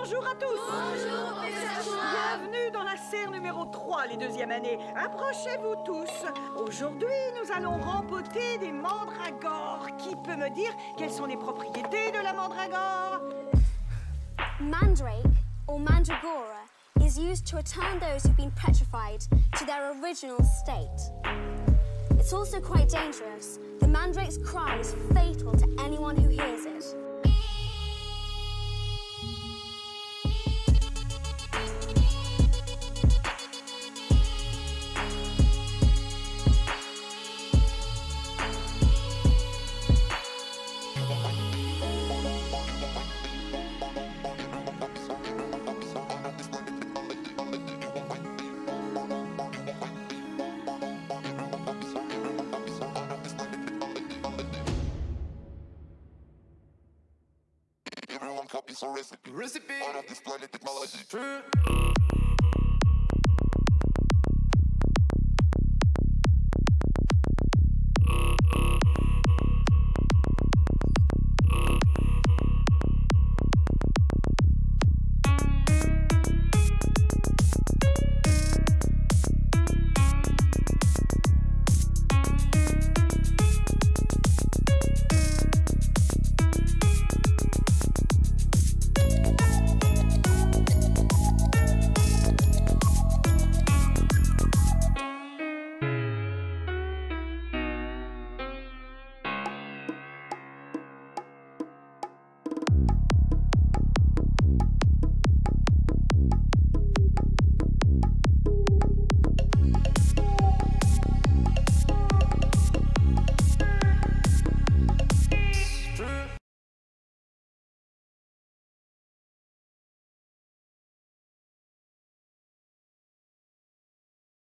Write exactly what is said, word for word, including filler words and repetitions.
Bonjour à tous. Bonjour, professeur Choix. Bienvenue dans la serre numéro trois, les deuxièmes années. Approchez-vous tous. Aujourd'hui, nous allons rempoter des mandragores. Qui peut me dire quelles sont les propriétés de la mandragore? Mandrake, or mandragora, is used to return those who've been petrified to their original state. It's also quite dangerous. The mandrake's cry is fatal to anyone who hears it. Everyone copies a recipe. Recipe out of this planet technology. True.